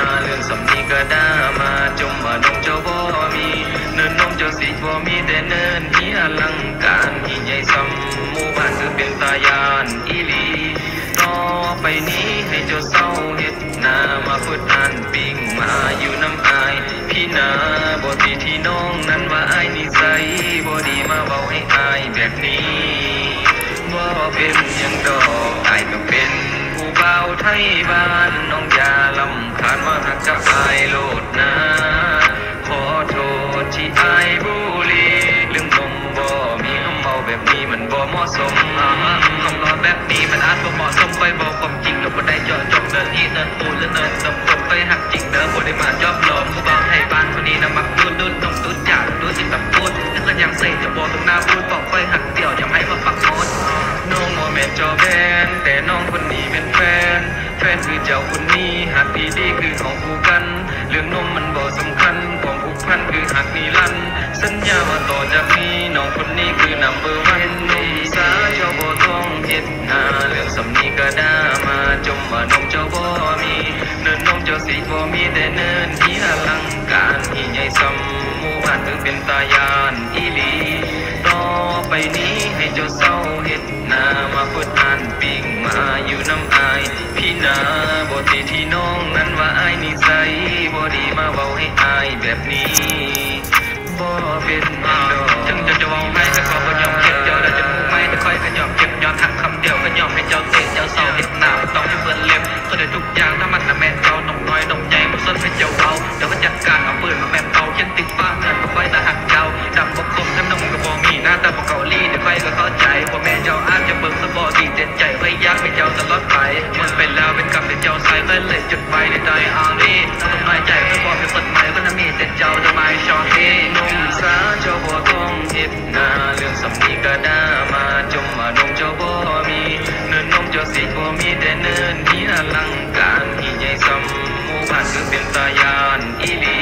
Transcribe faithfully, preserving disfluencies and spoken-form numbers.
เรื่องสำนีก็ได้มาจมว่านมเจ้าบ่มีเนินนมเจ้าสิบ่มีแต่เนินที่อลังการที่ใหญ่ซ้ำหมู่บ้านคือเป็นตายานอีหลีต่อไปนี้ให้เจ้าเศร้าเฮ็ดนามาพูดอ่านปิงมาอยู่น้ำอายพี่นาบ่ดีที่น้องนั้นว่าอายนิสัยบ่ดีมาเว้าให้อายแบบนี้บ่เป็นหยังดอกอายก็เป็นผู้เบาไทยบ้านน้องอย่าลำคาญมาหักกับอายโลดนะขอโทษที่อายบุรีเรื่องนมบ่มีคำเมาแบบนี้มันบ่เหมาะสมคำรอแบบนี้มันอาจบ่เหมาะสมไปบอกความจริงแล้วบ่ได้เจาะจงเดินอีเดินปูหรือเดินตบตบไปหักจริงเด้อบ่ได้มาจอบลมผู้เบาไทยบ้านคนนี้นะมักดูดดูดนมดูดจัดดูสิกับพูดแล้วก็ยังเสยจะบอกตรงหน้าพูดบอกไปหักเดี่ยวอย่าให้มาปักหมดน้องบ่แม่นจอแบนแต่น้องคนนี้เป็นแฟนแฟนคือเจ้าคนนี้หักดีดีคือของคู่กันเรื่องนมมันบ่สำคัญความผูกพันคือหักนิรันดร์สัญญาว่าต่อจากนี้น้องคนนี้คือ นัมเบอร์ วัน นมสาเจ้าบ่ต้องเฮ็ดนาเรื่องสำนีก็ได้มาจมว่านมเจ้าบ่มีเนินนมเจ้าสิบ่มีแต่เนินที่อลังการที่ใหญ่ซ้ำหมู่บ้านคือเป็นตายานอีหลีต่อไปนี้ให้เจ้าเศร้าเฮ็ดนามาพูดอ่านปิงมาอยู่น้ำอายพี่นาบ่ติที่น้องนั้นว่าอายนิสัยบ่ดีมาเว้าให้อายแบบนี้บ่เป็นหยังดอกถึงจะจะเว้าให้ก็ขอบ่ยอมเก็บเจ้าแล้วจะพูดไม่แต่ค่อยก็ยอมเก็บย้อนทักคำเดียวก็ยอมให้เจ้าเตะเจ้าเศร้าเฮ็ดหน้าบ่ต้องให้เบิ่นเล็บก็ได้ทุกอย่างถ้ามันน่ะแม่นเจ้าน้องน้อยน้องใหญ่บ่สนให้เจ้าเว้าเดี๋ยวก็จัดการเอาปืนมาแม่นเป่าเขียนติดฟ้าเงินบ่ค่อยตาหักเจ้าดำบ่คมทำนมก็บ่มีหน้าตาบ่เกาหลีเดี๋ยวค่อยก็เข้าใจว่าแม่เจ้าอาจจะเบิ่งซะบ่ดีเจ็บใจค่อยอยากให้เจ้าตลอดไปมันเป็นแล้วเป็นกรรมที่เจ้าใส่ไว้เลยจุดไว้ในใจอารีต้องน้อยใจค่อยบอกให้เปิดใหม่ก็น่ะมีแต่เจ้าจะไม่ชอบให้นมสาเจ้าบ่ต้องเฮ็ดนาเรื่องสำนีก็ได้มาจมว่านมเจ้าบ่มีเนินนมเจ้าสิบ่มีแต่เนินที่อลังการที่ใหญ่ซ้ำหมู่บ้านคือเป็นตายานอีหลี